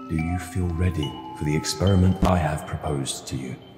Do you feel ready for the experiment I have proposed to you?